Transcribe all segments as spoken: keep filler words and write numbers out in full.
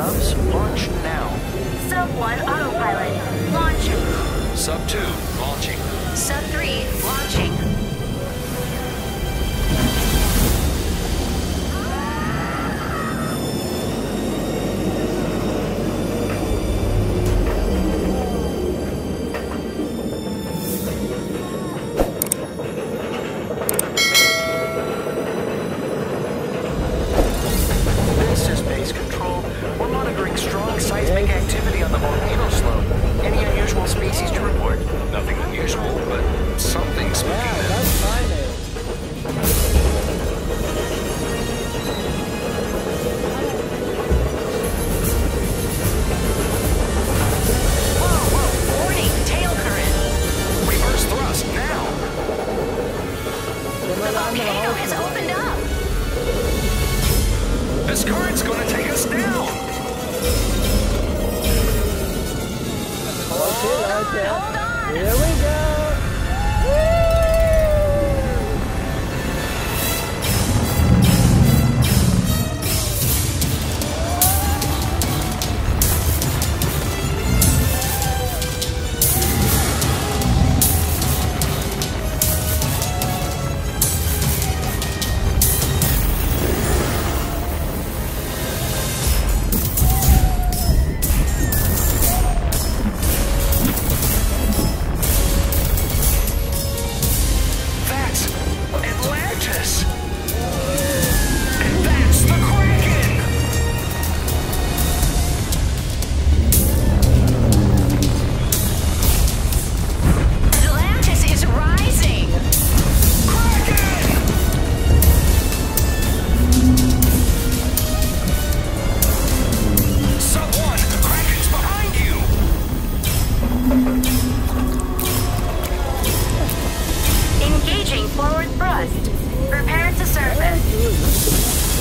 subs, launch now. Sub one autopilot. Launching. Sub two, launching. Sub three, launching. This is base control. We're monitoring strong seismic activity on the volcano slope. Any unusual species to report? Nothing unusual, but something spooky. Yeah, that's fine. Then. Whoa, whoa, warning, tail current. Reverse thrust now. The volcano has opened up. This current's gonna take us down. Okay, okay. Hold on. Here we go. That's Atlantis. And that's the Kraken. Atlantis is rising. Kraken! Sub one, Kraken's behind you. Engaging forward thrust. Prepare to surface.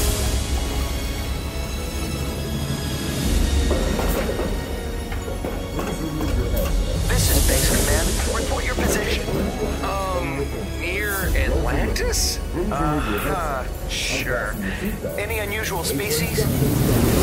This is Base Command. Report your position. Um, near Atlantis? Uh-huh, sure. Any unusual species?